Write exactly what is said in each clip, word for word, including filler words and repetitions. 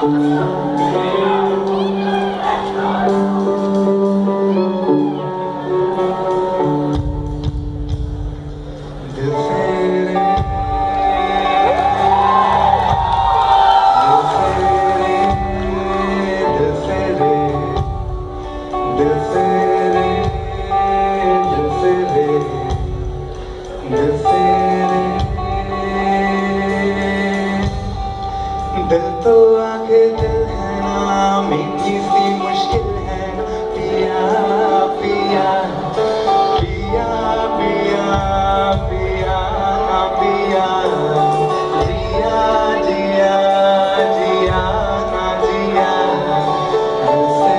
दिल तो आगे दिल है ना, मीठी सी मुश्किल है ना, पिया पिया पिया पिया पिया ना पिया, जिया जिया जिया ना जिया, दिल से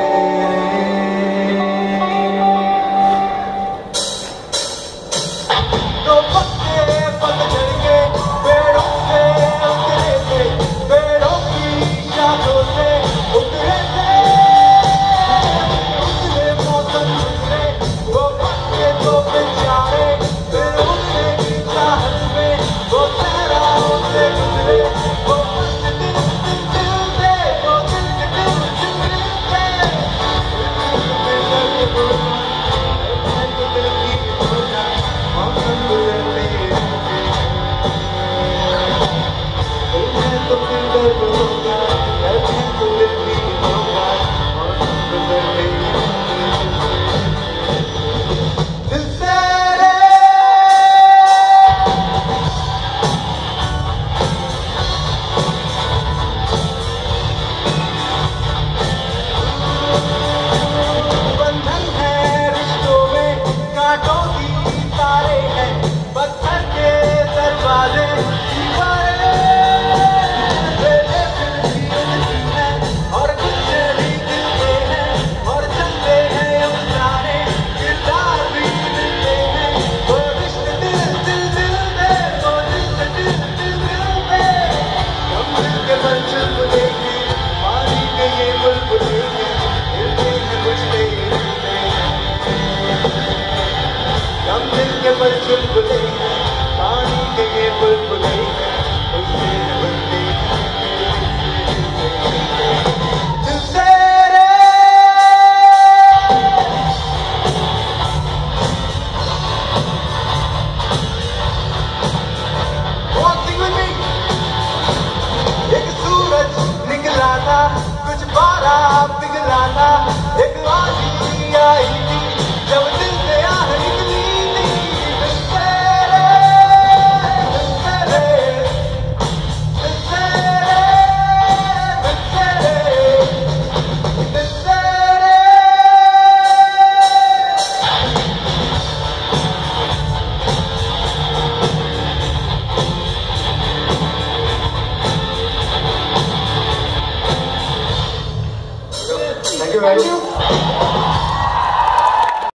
तो पत्ते पतझड़ के पेड़ों से उतरे थे, पेड़ों की शाखों से उतरे थे, उतरे मौसम गुजरे, वो पत्ते तो बेचारे, फिर उतरे की चाहत में वो सहराओं से गुजरे, वो पत्ते दिल दिल दिल से, वो दिल के दिल दिल दिल से, दिल में दर्द होना, दर्द दिल की होना, मौसम गुजरते तो फिर दर्द होगा, दर्द है तो दिल भी होगा, मौसम गुजरते दिल से रे। बंधन है रिश्तों में, कांटों की तारे हैं, पत्थर के दरवाजे दीवारें, और गुस्से भी दिल के हैं, और चलते हैं उतारे, किरदार भी मिलते हैं, वो रिश्ते दिल दिल दिल में, वो दिल से दिल दिल दिल में, हम दिल के बल चुलबुलेंगे, पानी के ये बुलबुलेंगे, हिलते हैं बुझते हिलते हैं, हम दिल के बल चुलबुलेंगे, पानी के ये बुलबुलेंगे, बुझते हैं बुझते हैं दिल से रे। Walking with me, एक सूरज निकला था, कुछ बारा पिघला था, एक आंधी आई थी, जब दिल से आह निकली थी, दिल से रे, दिल से रे, दिल से रे, दिल से रे, दिल से रे। Thank you very much.